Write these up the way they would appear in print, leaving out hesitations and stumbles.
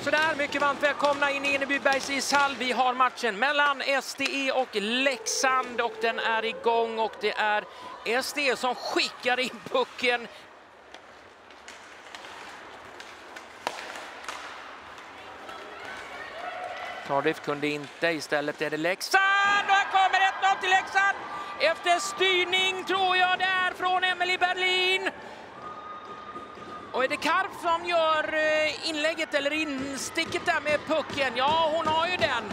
Sådär, mycket varmt välkomna in i Enebybergs ishall. Vi har matchen mellan SDE och Leksand och den är igång och det är SDE som skickar in pucken. Cardiff kunde inte, istället är det Leksand och här kommer 1-0 till Leksand efter styrning tror jag där från Emily Berlin. Och är det Karp som gör inlägget eller insticket där med pucken? Ja, hon har ju den.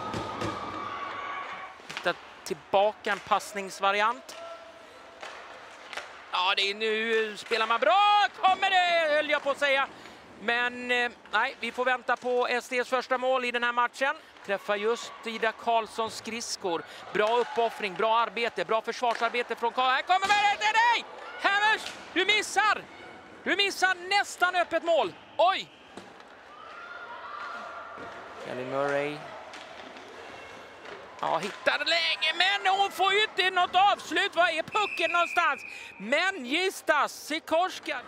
Tillbaka en passningsvariant. Ja, det är nu spelar man bra. Kommer det, höll jag på att säga. Men nej, vi får vänta på SDs första mål i den här matchen. Träffar just Ida Karlssons skridskor. Bra uppoffring, bra arbete, bra försvarsarbete från Karl. Här kommer det till dig! Hammers, du missar! Du missar nästan öppet mål. Oj! Kelly Murray. Ja, hittar länge, men hon får ju inte något avslut. Var är pucken någonstans? Men Gistas, Sikorska.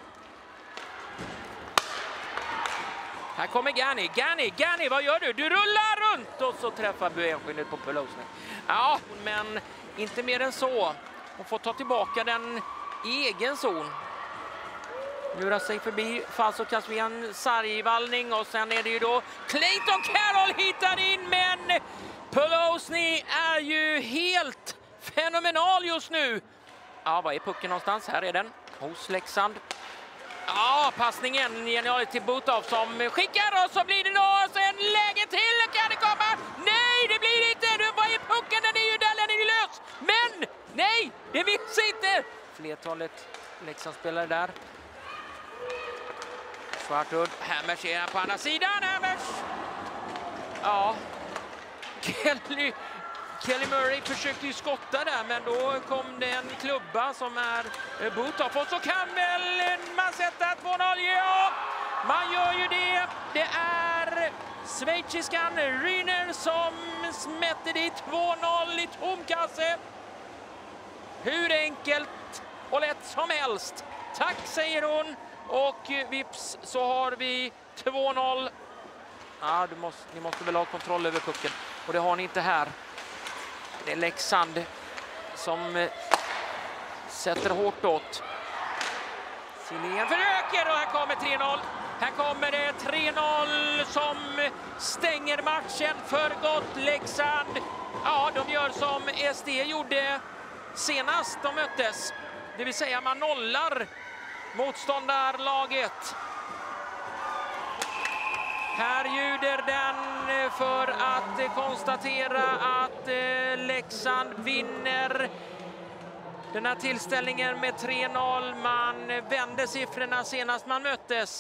Här kommer Gani, vad gör du? Du rullar runt och så träffar Buenskinnet på Pelosny. Ja, men inte mer än så. Hon får ta tillbaka den i egen zon. Lurar sig förbi, Falso kastar en sargvallning och sen är det ju då Clayton Carroll hittar in, men Pelosny är ju helt fenomenal just nu. Ja, var är pucken någonstans? Här är den, hos Leksand. Ja, passningen genial till Butov som skickar och så blir det då sen läge till. Kan det komma? Nej, det blir inte. Du, vad är pucken? Den är ju där, den är ju lös. Men nej, det finns inte. Flertalet Leksand-spelare där. Svartud, Hammers är på andra sidan. Hammers! Ja, Kelly Murray försökte ju skotta där, men då kom det en klubba som är Butov. Och så kan väl man sätta 2-0. Ja, man gör ju det. Det är schweiziskan Ryner som smätter dit 2-0 i tomkasse. Hur enkelt och lätt som helst. Tack, säger hon. Och vips så har vi 2-0. Ja, ni måste väl ha kontroll över pucken. Och det har ni inte här. Det är Leksand som sätter hårt åt. Silén försöker och här kommer 3-0. Här kommer det 3-0 som stänger matchen för gott. Leksand, ja, de gör som SD gjorde senast de möttes. Det vill säga man nollar motståndarlaget. Här ljuder den för att konstatera att Leksand vinner den här tillställningen med 3-0. Man vände siffrorna senast man möttes.